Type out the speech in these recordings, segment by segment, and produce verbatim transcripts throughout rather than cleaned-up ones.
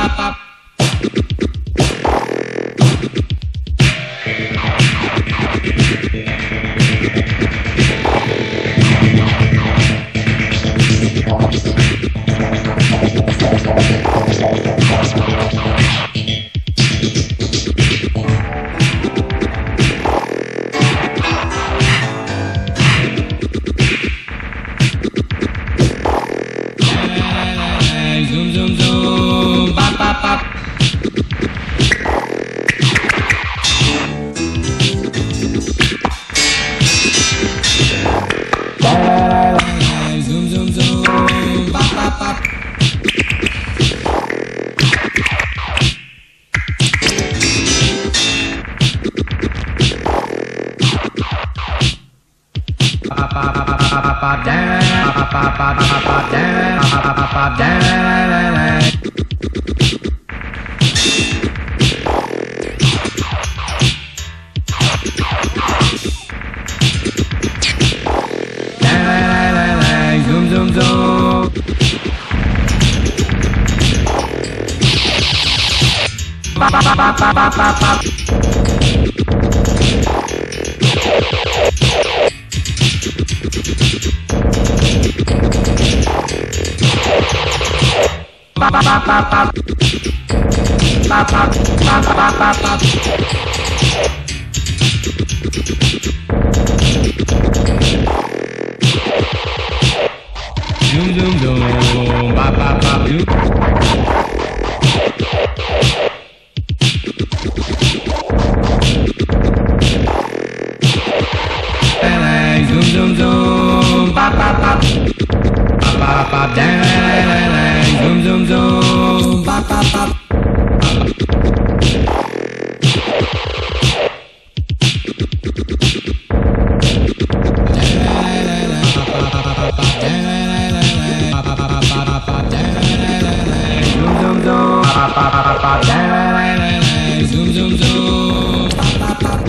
Zoom zoom zoom, bop bop bop. Zoom zoom zoom, bop bop bop. Ba ba ba ba ba ba ba down, ba ba ba ba ba ba down, ba ba ba ba down. Zoom zoom zoom. Ba ba ba ba ba ba ba. Ba ba ba ba ba. Ba ba ba ba ba ba. Zoom zoom zoom, ba ba ba zoom. Zoom zoom zoom, ba ba ba. Ba ba ba down. Zoom zoom zoom, ba ba ba. Zoom zoom zoom, ba ba ba.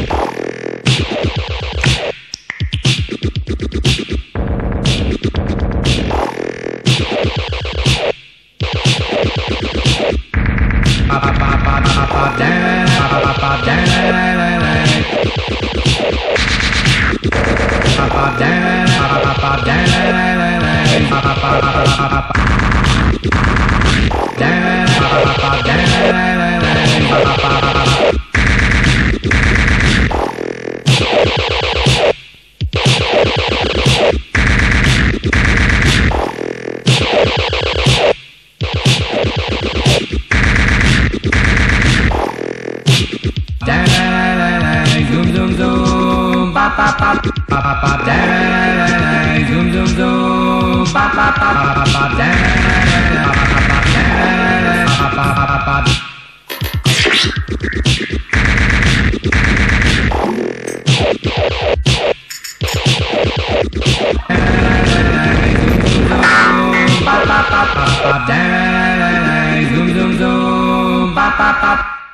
Ba ba ba ba ba ba down, ba ba ba ba down. Ba ba down, ba ba ba down. Ba ba ba ba ba ba. Down, ba ba ba down. Ba ba ba ba ba. Zoom zoom zoom, ba ba ba ba ba ba down. Zoom zoom zoom, ba ba ba ba ba ba down. Ba ba ba ba down, ba ba ba ba ba. Ba ba ba ba ba down. Zoom zoom zoom, ba ba ba.